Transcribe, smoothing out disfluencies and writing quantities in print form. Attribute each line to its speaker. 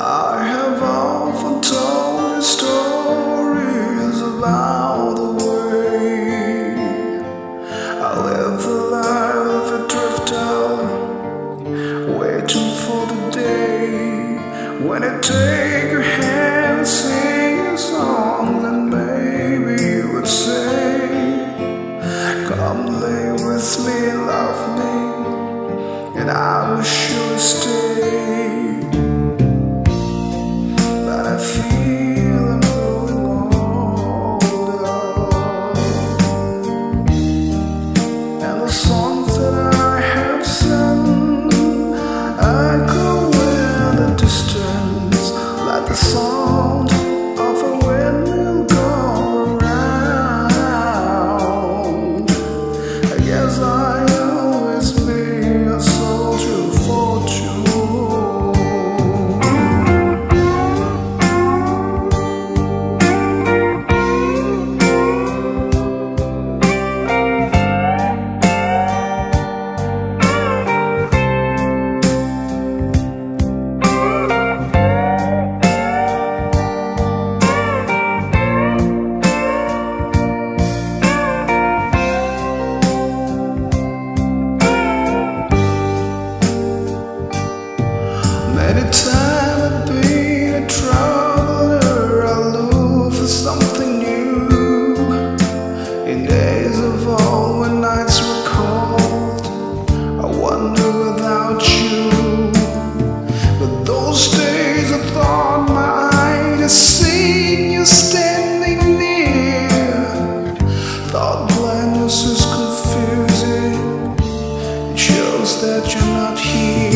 Speaker 1: I have often told you stories about the way I live the life of a drifter, waiting for the day when I take your hand and sing a song, and baby you would say, come lay with me, love me, and I will sure stay. But I feel I'm growing older, and the songs that I have sung echo in the distance like the sound of a windmill going round. I guess I always be a soldier of fortune. Many times I've been a traveler, I look for something new. In days of old, when nights were cold, I wander without you. But those days I thought my eyes had seen you standing near. Thought blindness is confusing, it shows that you're not here.